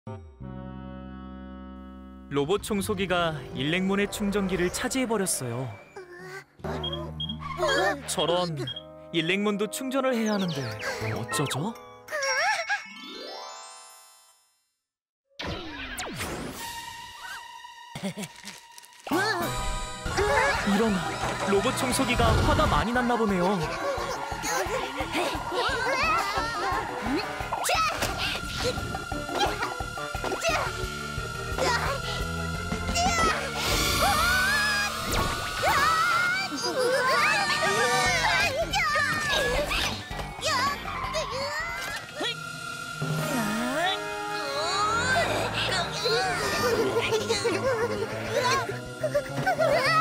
로봇 청소기가 일렉몬의 충전기를 차지해버렸어요. 저런, 일렉몬도 충전을 해야 하는데 어쩌죠? 이런, 로봇 청소기가 화가 많이 났나 보네요. 으아!